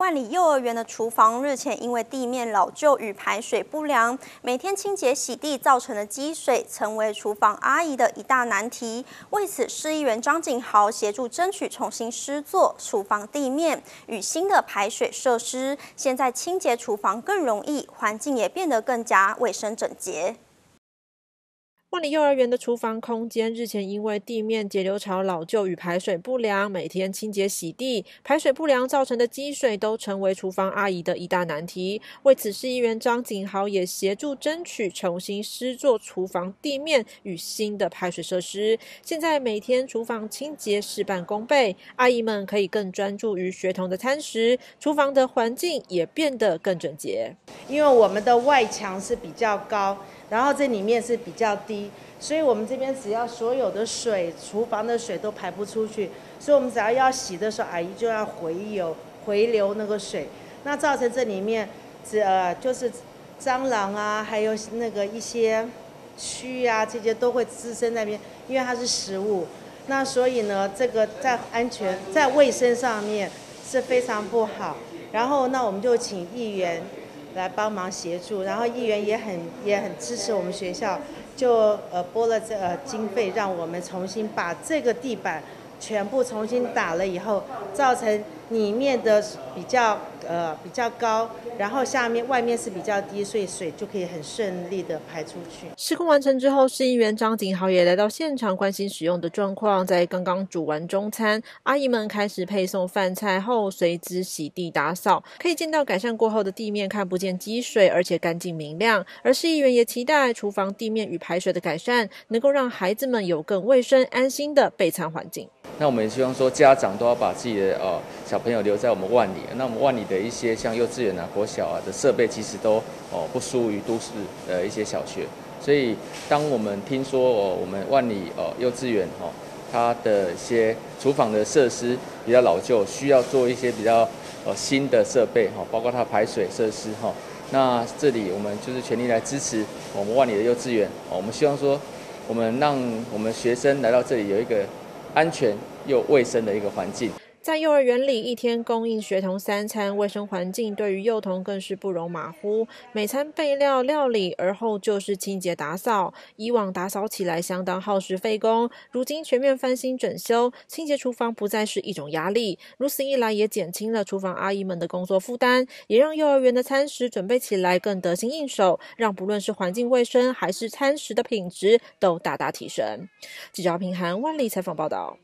万里幼儿园的厨房日前因为地面老旧与排水不良，每天清洁洗地造成的积水，成为厨房阿姨的一大难题。为此，市议员张景豪协助争取重新施作厨房地面与新的排水设施，现在清洁厨房更容易，环境也变得更加卫生整洁。 万里幼儿园的厨房空间日前因为地面节流槽老旧与排水不良，每天清洁洗地，排水不良造成的积水都成为厨房阿姨的一大难题。为此，市议员张景豪也协助争取重新施作厨房地面与新的排水设施。现在每天厨房清洁事半功倍，阿姨们可以更专注于学童的餐食，厨房的环境也变得更整洁。 因为我们的外墙是比较高，然后这里面是比较低，所以我们这边只要所有的水，厨房的水都排不出去，所以我们只要洗的时候，阿姨就要回流那个水，那造成这里面就是蟑螂啊，还有那个一些蛆啊，这些都会滋生在那边，因为它是食物，那所以呢，这个在安全在卫生上面是非常不好。然后那我们就请议员来帮忙协助，然后议员也很支持我们学校，就拨了经费，让我们重新把这个地板全部重新打了以后，造成里面的比较高，然后外面是比较低，所以水就可以很顺利的排出去。 施工完成之后，市议员张景豪也来到现场关心使用的状况。在刚刚煮完中餐，阿姨们开始配送饭菜后，随之洗地打扫。可以见到改善过后的地面看不见积水，而且干净明亮。而市议员也期待厨房地面与排水的改善，能够让孩子们有更卫生、安心的备餐环境。 那我们也希望说，家长都要把自己的小朋友留在我们万里。那我们万里的一些像幼稚园啊、国小啊的设备，其实都不输于都市的一些小学。所以，当我们听说我们万里幼稚园它的一些厨房的设施比较老旧，需要做一些比较新的设备包括它排水设施那这里我们就是全力来支持我们万里的幼稚园我们希望说，我们让我们学生来到这里有一个安全又卫生的一个环境。 在幼儿园里，一天供应学童3餐，卫生环境对于幼童更是不容马虎。每餐备料料理，而后就是清洁打扫。以往打扫起来相当耗时费工，如今全面翻新整修，清洁厨房不再是一种压力。如此一来，也减轻了厨房阿姨们的工作负担，也让幼儿园的餐食准备起来更得心应手，让不论是环境卫生还是餐食的品质都大大提升。记者平涵万里采访报道。